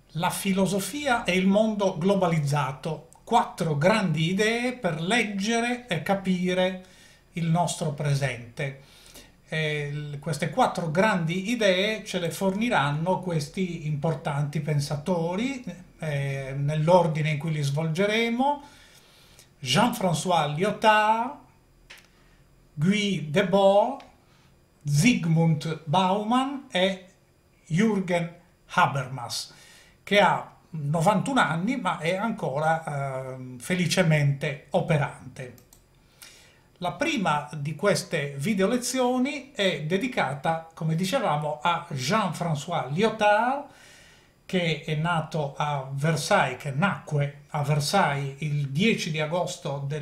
La filosofia e il mondo globalizzato, quattro grandi idee per leggere e capire il nostro presente. Queste quattro grandi idee ce le forniranno questi importanti pensatori, nell'ordine in cui li svolgeremo: Jean-François Lyotard, Guy Debord, Zygmunt Bauman e Jürgen Habermas, che ha 91 anni ma è ancora felicemente operante. La prima di queste video lezioni è dedicata, come dicevamo, a Jean-François Lyotard, che è nato a Versailles, che nacque a Versailles il 10 di agosto del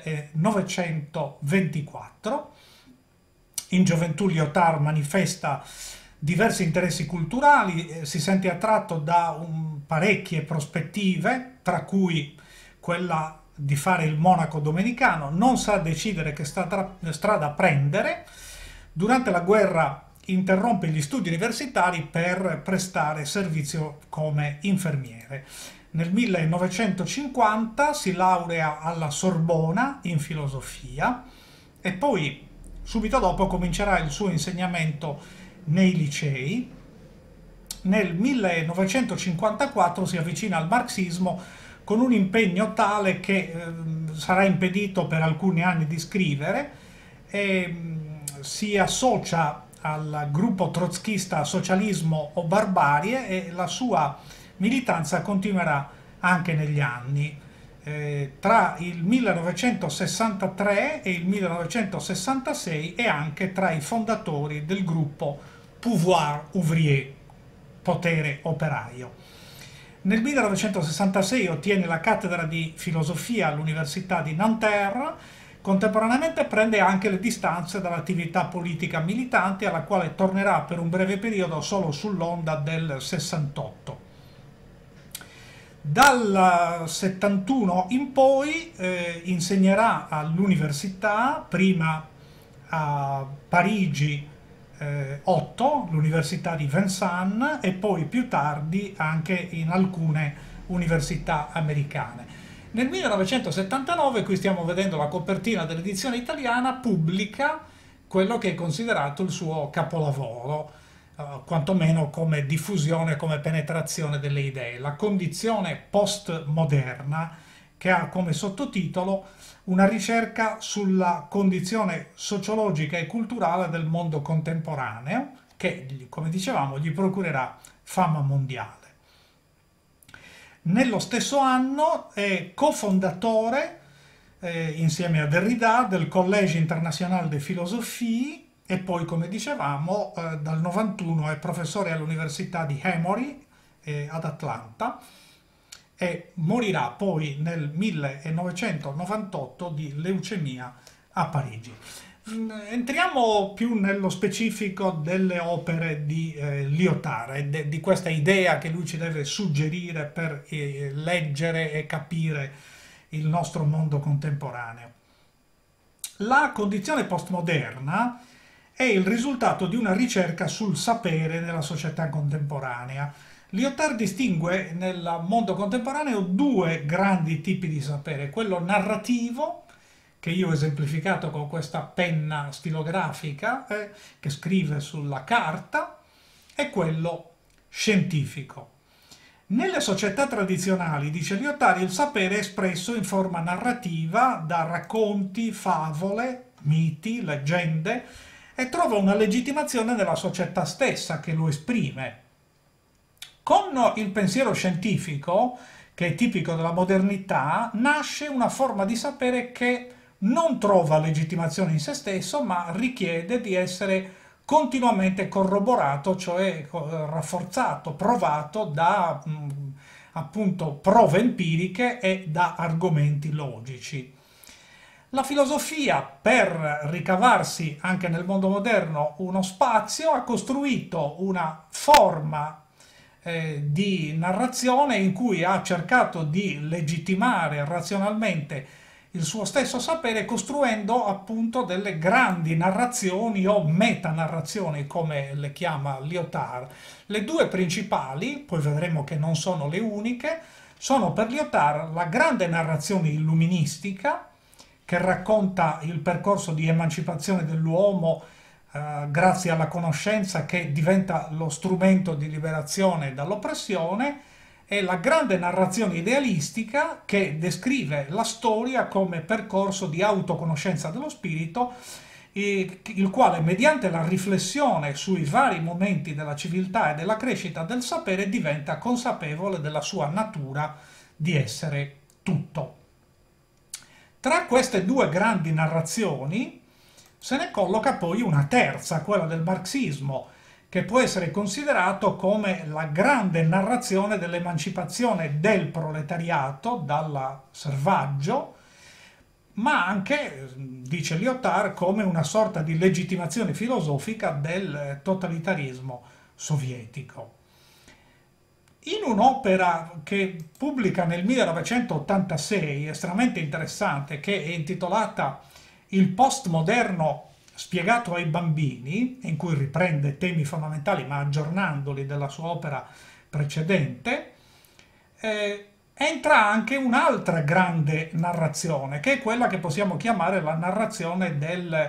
1924. In gioventù Lyotard manifesta diversi interessi culturali, si sente attratto da parecchie prospettive, tra cui quella di fare il monaco domenicano. Non sa decidere che strada prendere. Durante la guerra interrompe gli studi universitari per prestare servizio come infermiere. Nel 1950 si laurea alla Sorbona in filosofia e poi subito dopo comincerà il suo insegnamento nei licei. Nel 1954 si avvicina al marxismo con un impegno tale che sarà impedito per alcuni anni di scrivere e si associa al gruppo trotskista Socialismo o Barbarie e la sua militanza continuerà anche negli anni. Tra il 1963 e il 1966 è anche tra i fondatori del gruppo Pouvoir Ouvrier, potere operaio. Nel 1966 ottiene la cattedra di filosofia all'Università di Nanterre. Contemporaneamente prende anche le distanze dall'attività politica militante, alla quale tornerà per un breve periodo solo sull'onda del 68. Dal 71 in poi insegnerà all'università, prima a Parigi 8, l'università di Vincennes, e poi più tardi anche in alcune università americane. Nel 1979, qui stiamo vedendo la copertina dell'edizione italiana, pubblica quello che è considerato il suo capolavoro, quantomeno come diffusione, come penetrazione delle idee, la condizione postmoderna, che ha come sottotitolo una ricerca sulla condizione sociologica e culturale del mondo contemporaneo, che, come dicevamo, gli procurerà fama mondiale. Nello stesso anno è cofondatore, insieme a Derrida, del Collège International de Philosophie e poi, come dicevamo, dal 91 è professore all'Università di Emory ad Atlanta e morirà poi nel 1998 di leucemia a Parigi. Entriamo più nello specifico delle opere di Lyotard e di questa idea che lui ci deve suggerire per leggere e capire il nostro mondo contemporaneo. La condizione postmoderna è il risultato di una ricerca sul sapere nella società contemporanea. Lyotard distingue nel mondo contemporaneo due grandi tipi di sapere: quello narrativo, che io ho esemplificato con questa penna stilografica che scrive sulla carta, e quello scientifico. Nelle società tradizionali, dice Lyotard, il sapere è espresso in forma narrativa da racconti, favole, miti, leggende, e trova una legittimazione nella società stessa che lo esprime. Con il pensiero scientifico, che è tipico della modernità, nasce una forma di sapere che non trova legittimazione in se stesso, ma richiede di essere continuamente corroborato, cioè rafforzato, provato da appunto prove empiriche e da argomenti logici. La filosofia, per ricavarsi anche nel mondo moderno uno spazio, ha costruito una forma di narrazione in cui ha cercato di legittimare razionalmente il suo stesso sapere costruendo appunto delle grandi narrazioni o metanarrazioni, come le chiama Lyotard. Le due principali, poi vedremo che non sono le uniche, sono per Lyotard la grande narrazione illuministica, che racconta il percorso di emancipazione dell'uomo grazie alla conoscenza, che diventa lo strumento di liberazione dall'oppressione, e la grande narrazione idealistica, che descrive la storia come percorso di autoconoscenza dello spirito, il quale, mediante la riflessione sui vari momenti della civiltà e della crescita del sapere, diventa consapevole della sua natura di essere tutto. Tra queste due grandi narrazioni se ne colloca poi una terza, quella del marxismo, che può essere considerato come la grande narrazione dell'emancipazione del proletariato dal servaggio, ma anche, dice Lyotard, come una sorta di legittimazione filosofica del totalitarismo sovietico. In un'opera che pubblica nel 1986, estremamente interessante, che è intitolata Il postmoderno spiegato ai bambini, in cui riprende temi fondamentali ma aggiornandoli della sua opera precedente, entra anche un'altra grande narrazione, che è quella che possiamo chiamare la narrazione del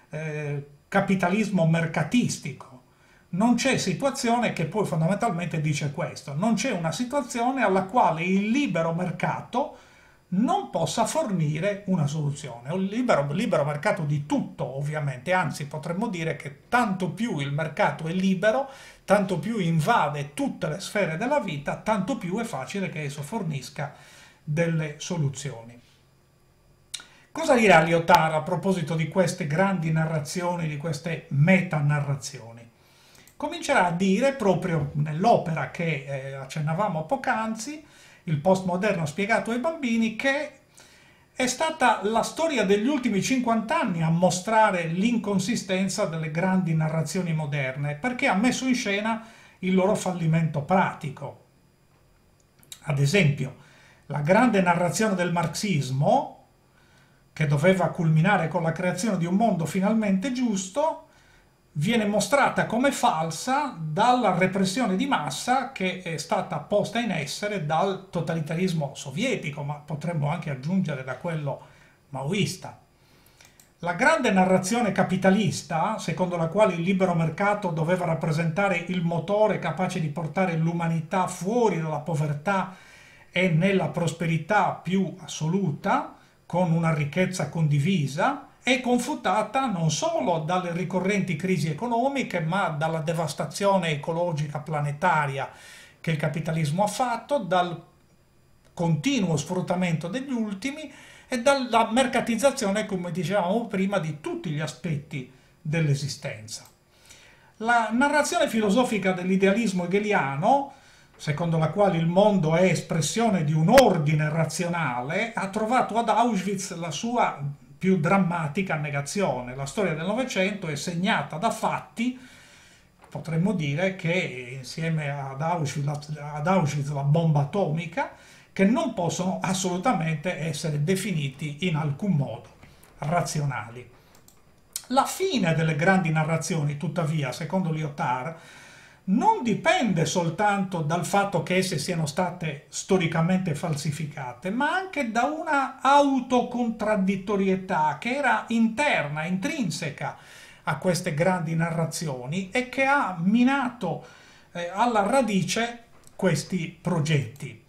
capitalismo mercatistico. Non c'è situazione, che poi fondamentalmente dice questo, non c'è una situazione alla quale il libero mercato non possa fornire una soluzione. Un libero mercato di tutto, ovviamente, anzi potremmo dire che tanto più il mercato è libero, tanto più invade tutte le sfere della vita, tanto più è facile che esso fornisca delle soluzioni. Cosa dirà Lyotard a proposito di queste grandi narrazioni, di queste metanarrazioni? Comincerà a dire, proprio nell'opera che accennavamo poc'anzi, Il postmoderno spiegato ai bambini, che è stata la storia degli ultimi 50 anni a mostrare l'inconsistenza delle grandi narrazioni moderne, perché ha messo in scena il loro fallimento pratico. Ad esempio, la grande narrazione del marxismo, che doveva culminare con la creazione di un mondo finalmente giusto, viene mostrata come falsa dalla repressione di massa che è stata posta in essere dal totalitarismo sovietico, ma potremmo anche aggiungere da quello maoista. La grande narrazione capitalista, secondo la quale il libero mercato doveva rappresentare il motore capace di portare l'umanità fuori dalla povertà e nella prosperità più assoluta, con una ricchezza condivisa, è confutata non solo dalle ricorrenti crisi economiche, ma dalla devastazione ecologica planetaria che il capitalismo ha fatto, dal continuo sfruttamento degli ultimi e dalla mercatizzazione, come dicevamo prima, di tutti gli aspetti dell'esistenza. La narrazione filosofica dell'idealismo hegeliano, secondo la quale il mondo è espressione di un ordine razionale, ha trovato ad Auschwitz la sua più drammatica negazione. La storia del Novecento è segnata da fatti, potremmo dire, che insieme ad Auschwitz la bomba atomica, che non possono assolutamente essere definiti in alcun modo razionali. La fine delle grandi narrazioni, tuttavia, secondo Lyotard, non dipende soltanto dal fatto che esse siano state storicamente falsificate, ma anche da una autocontradittorietà che era interna, intrinseca a queste grandi narrazioni e che ha minato alla radice questi progetti.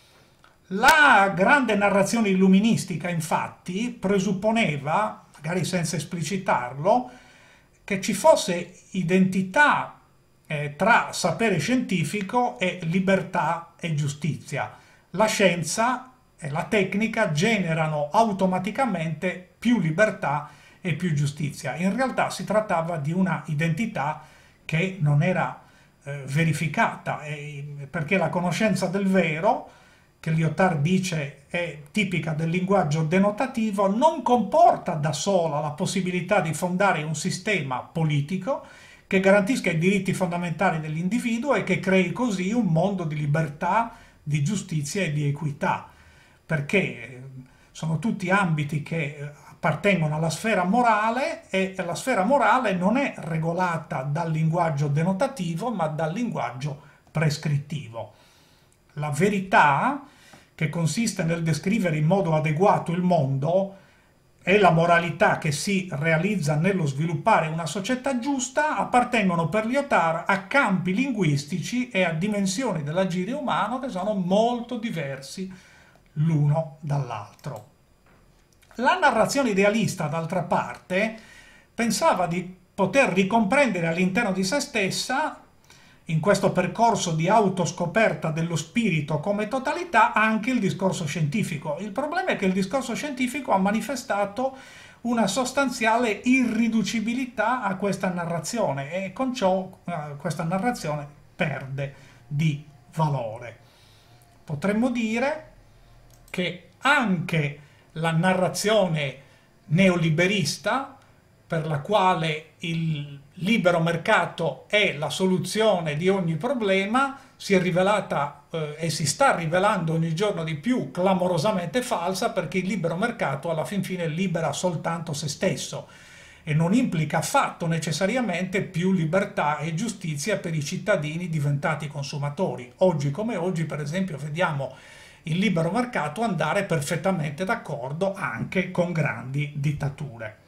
La grande narrazione illuministica, infatti, presupponeva, magari senza esplicitarlo, che ci fosse identità tra sapere scientifico e libertà e giustizia. La scienza e la tecnica generano automaticamente più libertà e più giustizia. In realtà si trattava di una identità che non era verificata, perché la conoscenza del vero, che Lyotard dice è tipica del linguaggio denotativo, non comporta da sola la possibilità di fondare un sistema politico che garantisca i diritti fondamentali dell'individuo e che crei così un mondo di libertà, di giustizia e di equità, perché sono tutti ambiti che appartengono alla sfera morale e la sfera morale non è regolata dal linguaggio denotativo ma dal linguaggio prescrittivo. La verità, che consiste nel descrivere in modo adeguato il mondo, e la moralità che si realizza nello sviluppare una società giusta, appartengono per Lyotard a campi linguistici e a dimensioni dell'agire umano che sono molto diversi l'uno dall'altro. La narrazione idealista, d'altra parte, pensava di poter ricomprendere all'interno di se stessa, in questo percorso di autoscoperta dello spirito come totalità, anche il discorso scientifico. Il problema è che il discorso scientifico ha manifestato una sostanziale irriducibilità a questa narrazione e con ciò questa narrazione perde di valore. Potremmo dire che anche la narrazione neoliberista, per la quale il libero mercato è la soluzione di ogni problema, si è rivelata e si sta rivelando ogni giorno di più clamorosamente falsa, perché il libero mercato alla fin fine libera soltanto se stesso e non implica affatto necessariamente più libertà e giustizia per i cittadini diventati consumatori. Oggi come oggi, per esempio, vediamo il libero mercato andare perfettamente d'accordo anche con grandi dittature.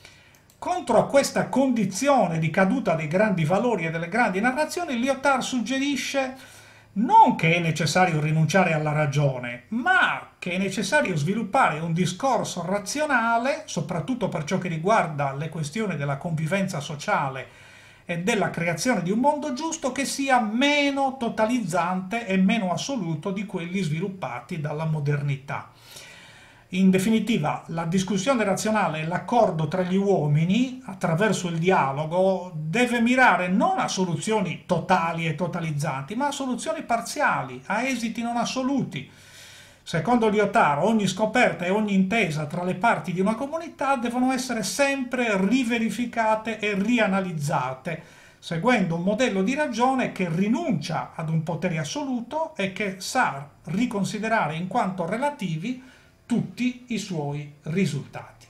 Contro a questa condizione di caduta dei grandi valori e delle grandi narrazioni, Lyotard suggerisce non che è necessario rinunciare alla ragione, ma che è necessario sviluppare un discorso razionale, soprattutto per ciò che riguarda le questioni della convivenza sociale e della creazione di un mondo giusto, che sia meno totalizzante e meno assoluto di quelli sviluppati dalla modernità. In definitiva, la discussione razionale e l'accordo tra gli uomini, attraverso il dialogo, deve mirare non a soluzioni totali e totalizzanti, ma a soluzioni parziali, a esiti non assoluti. Secondo Lyotard, ogni scoperta e ogni intesa tra le parti di una comunità devono essere sempre riverificate e rianalizzate, seguendo un modello di ragione che rinuncia ad un potere assoluto e che sa riconsiderare in quanto relativi tutti i suoi risultati.